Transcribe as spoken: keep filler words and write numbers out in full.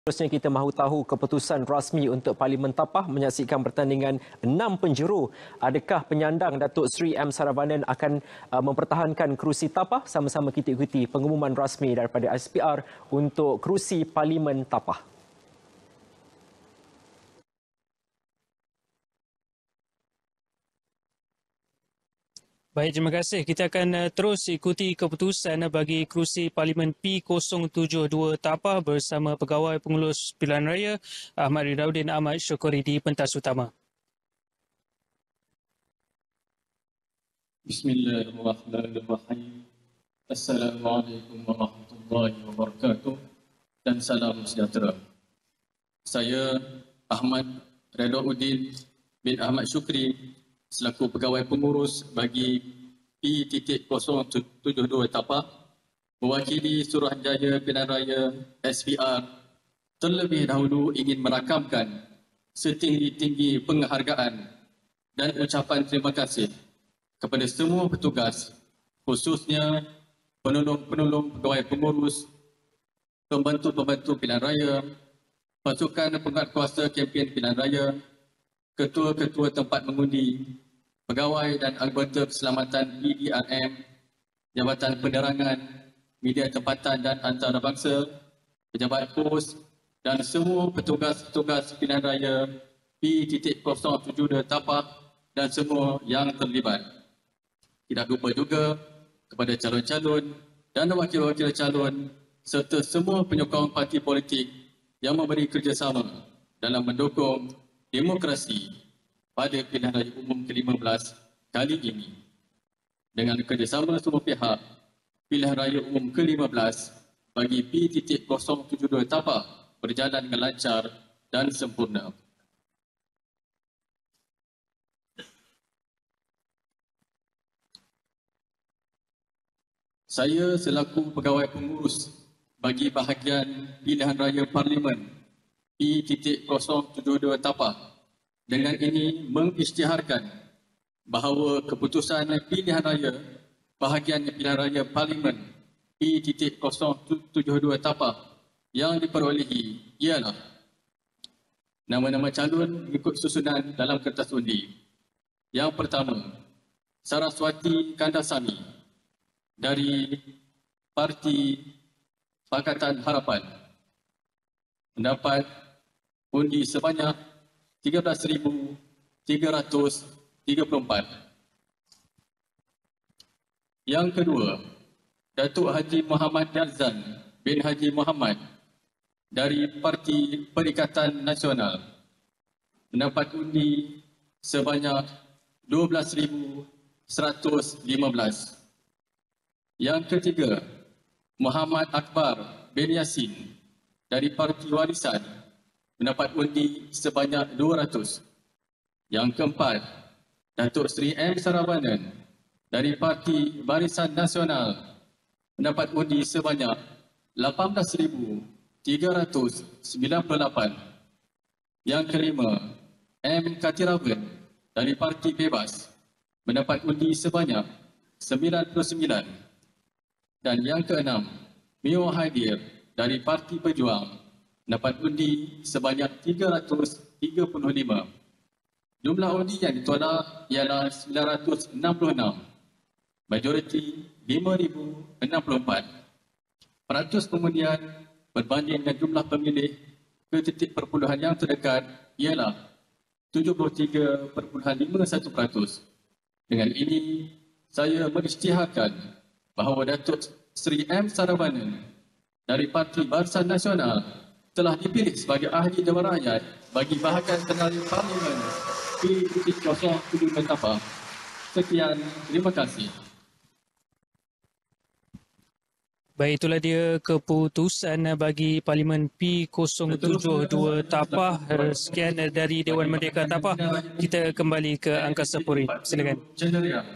Seterusnya kita mahu tahu keputusan rasmi untuk Parlimen Tapah menyaksikan pertandingan enam penjuru. Adakah penyandang Datuk Seri M. Saravanan akan uh, mempertahankan kerusi Tapah? Sama-sama kita ikuti pengumuman rasmi daripada S P R untuk kerusi Parlimen Tapah. Baik, terima kasih. Kita akan uh, terus ikuti keputusan uh, bagi kerusi Parlimen P kosong tujuh dua Tapah bersama Pegawai Pengurus Pilihan Raya Ahmad Ridauddin Ahmad Syukuri di pentas utama. Bismillahirrahmanirrahim. Assalamualaikum warahmatullahi wabarakatuh dan salam sejahtera. Saya Ahmad Ridauddin bin Ahmad Syukuri selaku Pegawai Pengurus bagi P kosong tujuh dua Tapah mewakili Suruhanjaya Pilihan Raya S P R terlebih dahulu ingin merakamkan setinggi-tinggi penghargaan dan ucapan terima kasih kepada semua petugas, khususnya penolong-penolong pegawai pengurus, pembantu-pembantu pilihan raya, pasukan penguatkuasa kempen pilihan raya, ketua-ketua tempat mengundi, pegawai dan anggota keselamatan P D R M, Jabatan Penerangan, media tempatan dan antarabangsa, pejabat pos dan semua petugas-petugas pilihan raya P kosong tujuh dua Tapah dan semua yang terlibat. Tidak lupa juga kepada calon-calon dan wakil-wakil calon serta semua penyokong parti politik yang memberi kerjasama dalam mendukung demokrasi pada pilihan raya umum ke lima belas kali ini. Dengan kerjasama semua pihak, pilihan raya umum ke lima belas bagi P kosong tujuh dua Tapah berjalan dengan lancar dan sempurna. Saya selaku Pegawai Pengurus bagi bahagian pilihan raya Parlimen P kosong tujuh dua Tapah dengan ini mengisytiharkan bahawa keputusan pilihan raya bahagian pilihan raya Parlimen P kosong tujuh dua Tapah yang diperolehi ialah nama-nama calon mengikut susunan dalam kertas undi. Yang pertama, Saraswati Kandasamy dari Parti Pakatan Harapan mendapat undi sebanyak tiga belas ribu tiga ratus tiga puluh empat. Yang kedua, Datuk Haji Muhammad Yazan bin Haji Muhammad dari Parti Perikatan Nasional mendapat undi sebanyak dua belas ribu seratus lima belas. Yang ketiga, Muhammad Akbar bin Yassin dari Parti Warisan mendapat undi sebanyak dua ratus. Yang keempat, Datuk Seri M. Saravanan dari Parti Barisan Nasional mendapat undi sebanyak lapan belas ribu tiga ratus sembilan puluh lapan. Yang kelima, M. Katiravan dari Parti Bebas mendapat undi sebanyak sembilan puluh sembilan. Dan yang keenam, Mio Haidir dari Parti Pejuang mendapat undi sebanyak tiga ratus tiga puluh lima. Jumlah undi yang ditolak ialah sembilan ratus enam puluh enam. Majoriti lima ribu enam puluh empat. Peratus pengundian berbanding dengan jumlah pemilih ke titik perpuluhan yang terdekat ialah tujuh puluh tiga perpuluhan lima satu peratus. Dengan ini, saya mengisytiharkan bahawa Datuk Seri M. Saravanan dari Parti Barisan Nasional telah dipilih sebagai ahli Dewan Rakyat bagi bahagian Tengah Parlimen P kosong tujuh Tapah. Sekian, terima kasih. Baik, itulah dia keputusan bagi Parlimen P kosong tujuh dua Tapah. Sekian dari Dewan Merdeka Tapah. Kita kembali ke Angkasa Puri. Silakan.